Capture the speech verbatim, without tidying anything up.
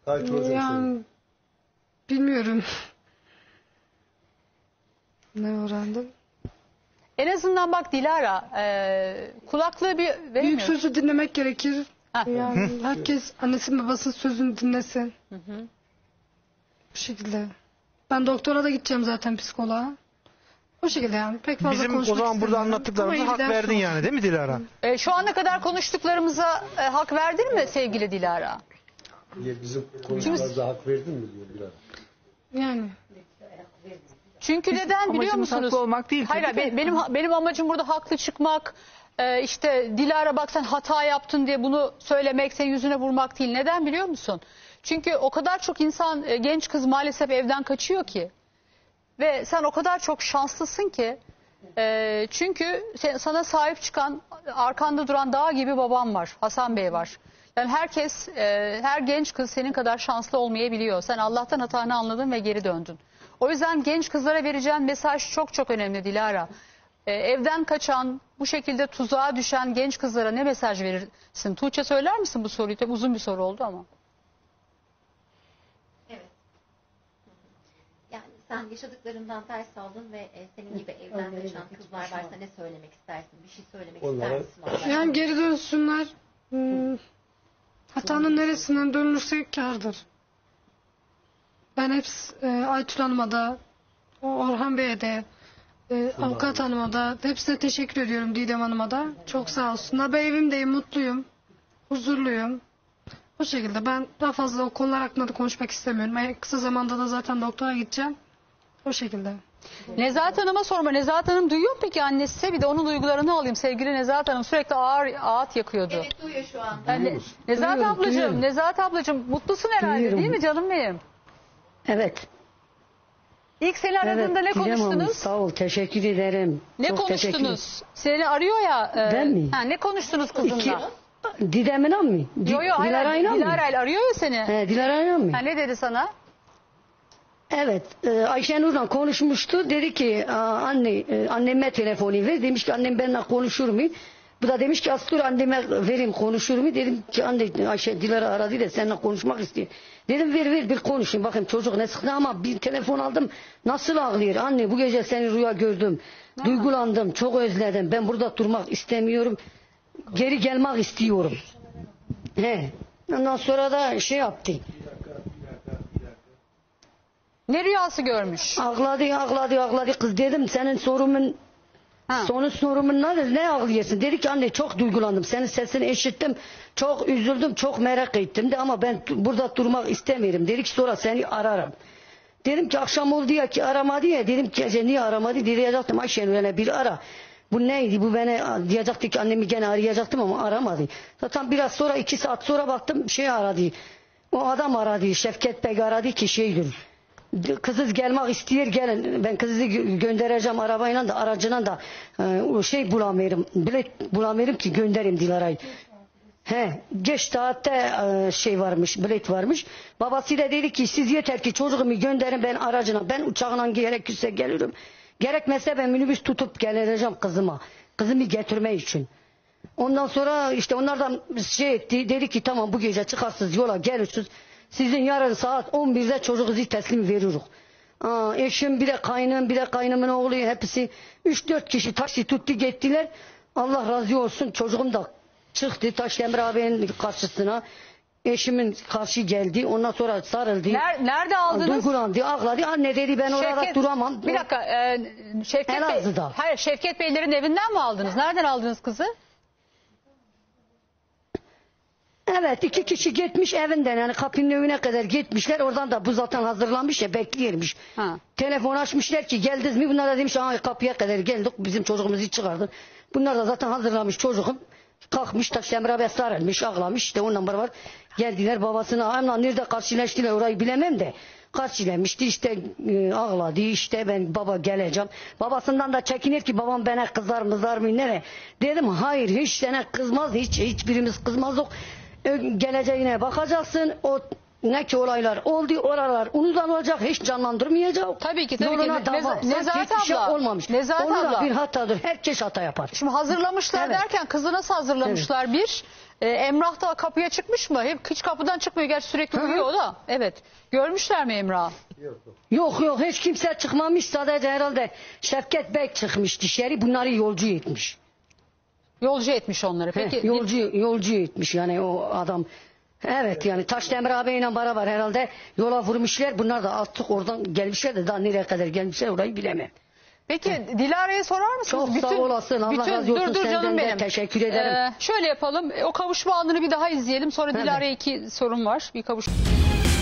Sakin olacaksın. Yani bilmiyorum. Ne öğrendim? En azından bak Dilara, e, kulaklığı bir veremiyorum. Büyük sözü dinlemek gerekir. Ha. Yani herkes annesinin babasının sözünü dinlesin. Hı hı. Bu şekilde. Ben doktora da gideceğim zaten, psikoloğa. O şekilde yani. Pek fazla Bizim o konuşmak zaman burada istemiyorum. anlattıklarımıza Ama hak iyi bir ders verdin oldu. yani, değil mi Dilara? E, şu ana kadar konuştuklarımıza e, hak verdin mi sevgili Dilara? Bizim konuşmalarda hak verdin mi diyor biraz. Yani. Çünkü neden biliyor Amacımız musunuz? haklı olmak değil. Hayır, tabii de. be- benim benim amacım burada haklı çıkmak. e, işte Dilara bak sen hata yaptın diye bunu söylemek, senin yüzüne vurmak değil. Neden biliyor musun? Çünkü o kadar çok insan, e, genç kız maalesef evden kaçıyor ki. Ve sen o kadar çok şanslısın ki. e, çünkü sen, sana sahip çıkan, arkanda duran dağ gibi babam var. Hasan Bey var. Yani herkes, e, her genç kız senin kadar şanslı olmayabiliyor. Sen Allah'tan hatanı anladın ve geri döndün. O yüzden genç kızlara vereceğin mesaj çok çok önemli Dilara. Ee, evden kaçan, bu şekilde tuzağa düşen genç kızlara ne mesaj verirsin? Tuğçe söyler misin bu soruyu? Tabii uzun bir soru oldu ama. Evet. Yani sen yaşadıklarından ders aldın ve e, senin gibi evden kaçan kızlar varsa ne söylemek istersin? Bir şey söylemek Onlara- ister misin onlara? Yani geri dönsünler. Hmm. Hatanın neresinden dönülürse kârdır. Ben hep e, Aytül Hanım'a da, o Orhan Bey'e de, e, Avukat Hanım'a da, hepsine teşekkür ediyorum, Didem Hanım'a da. Çok sağ olsunlar. Ben evimdeyim, mutluyum, huzurluyum. Bu şekilde ben daha fazla o konular hakkında da konuşmak istemiyorum. En kısa zamanda da zaten doktora gideceğim. O şekilde. Nezahat Hanım'a sorma. Nezahat Hanım duyuyor mu peki annesi? Bir de onun duygularını alayım. Sevgili Nezahat Hanım sürekli ağır ağıt yakıyordu. Evet, duyuyor şu anda. Yani, Nezahat Duyuyorum, ablacığım, duyuyorum. Nezahat ablacığım mutlusun herhalde Duyuyorum. değil mi canım benim? Evet. İlk seni aradığında Evet, ne Didem Hanım, konuştunuz? sağ ol, teşekkür ederim. Ne Çok teşekkür- konuştunuz? Seni arıyor ya. e, Ben mi? Ha, ne konuştunuz kızınla? İki, Didem'in an mı? Di- Yo yo hayır. Dilara'yla mı? Dilara arıyor ya seni. He, Dilara'yla mı? Ha, ne dedi sana? Evet, e, Ayşenur'la konuşmuştu. Dedi ki, "Aa, anne, e, anneme telefonu ver." Demiş ki, annem benimle konuşur mu? Bu da demiş ki, "Astur anneme vereyim, konuşur mu?" Dedim ki, anne, Ayşe Dilara aradı da seninle konuşmak istiyor. Dedim ver ver bir konuşayım bakayım çocuk ne sıktı, ama bir telefon aldım. Nasıl ağlıyor? Anne, bu gece seni rüya gördüm. Duygulandım, çok özledim. Ben burada durmak istemiyorum. Geri gelmek istiyorum. He. Ondan sonra da şey yaptı. Ne rüyası görmüş? Ağladı, ağladı, ağladı. Kız dedim, senin sorumun Ha. sonu sorumun nedir? Ne ağlıyorsun? Dedi ki, anne çok duygulandım. Senin sesini işittim. Çok üzüldüm, çok merak ettim de, ama ben burada durmak istemiyorum. Dedi ki, sonra seni ararım. Dedim ki, akşam oldu ya ki aramadı ya. Dedim ki, gece niye aramadı? Diyecektim, Ayşenur'e bir ara. Bu neydi? Bu beni diyecekti ki, annemi gene arayacaktım ama aramadı. Zaten biraz sonra, iki saat sonra baktım şey aradı. O adam aradı. Şevket Bey aradı ki şeydir. Kızız gelmek istiyor, gelin. Ben kızı gö- göndereceğim arabayla da, aracıyla da e, o şey bulamıyorum. Bilet bulamıyorum ki göndereyim Dilara'yı. He, geç saatte e, şey varmış, bilet varmış. Babası da dedi ki, siz yeter ki çocuğumu gönderin, ben aracına, ben uçağla gerekirse gelirim. Gerekmezse ben minibüs tutup geleceğim kızıma. Kızımı getirmek için. Ondan sonra işte onlardan şey etti, dedi ki tamam, bu gece çıkarsınız yola, gelirsiniz. Sizin yarın saat on birde çocuğunuzu teslim veriyoruz. Aa, eşim, bir de kaynım, bir de kaynımın oğlu, hepsi üç dört kişi taksi tuttu gittiler. Allah razı olsun, çocuğum da çıktı Taşdemir abinin karşısına. Eşimin karşı geldi, ondan sonra sarıldı. Ner- nerede aldınız? Duygulandı, ağladı. Anne dedi, ben orada Şevket- duramam. Bir dakika. E, Şevket Bey, Elazığ'da. hayır, Şevket Beylerin evinden mi aldınız? Nereden aldınız kızı? Evet, iki kişi gitmiş evinden, yani kapının önüne kadar gitmişler. Oradan da bu zaten hazırlanmış ya, bekliyormuş. Ha. Telefon açmışlar ki, geldiniz mi? Bunlar da demiş, "Aa, kapıya kadar geldik, bizim çocuğumuzu çıkardın." Bunlar da zaten hazırlanmış çocuğum. Kalkmış Taşdemir abi, sarılmış, ağlamış. İşte ondan beraber geldiler babasına. Ama nerede karşılaştılar orayı bilemem de. Karşılamıştı işte, e, ağladı, işte ben baba geleceğim. Babasından da çekinir ki, babam bana kızar mızar mı, nere? Dedim hayır, hiç sana kızmaz, hiç hiçbirimiz kızmazdık. E, geleceğine bakacaksın. O ne ki olaylar oldu, oralar unutulacak, hiç canlandırmayacak. Tabii ki, tabii Yoluna ki. devam. Neza- Sanki Nezahat hiçbir şey abla, olmamış. Nezahat Onu da abla. bir hatadır. Herkes hata yapar. Şimdi hazırlamışlar Evet. derken kızı nasıl hazırlamışlar? Bir, Ee, Emrah da kapıya çıkmış mı? Hep hiç kapıdan çıkmıyor. Gerçi sürekli Hı hı. uyuyor o da. Evet. Görmüşler mi Emrah'ı? Yok yok. Yok yok hiç kimse çıkmamış. Sadece herhalde Şevket Bey çıkmış dışarı. Bunları yolcu etmiş. Yolcu etmiş onları. Heh, Peki yolcu yolcu etmiş yani o adam. Evet yani Taşdemir abiyle beraber herhalde yola vurmuşlar. Bunlar da artık oradan gelmişler de daha nereye kadar gelmişler orayı bilemem. Peki Dilara'ya sorar mısınız? Çok sağ olasın. Allah razı olsun. Dur dur Senden canım de benim. teşekkür ederim. Ee, şöyle yapalım. O kavuşma anını bir daha izleyelim. Sonra Evet. Dilara'ya iki sorum var. Bir kavuş.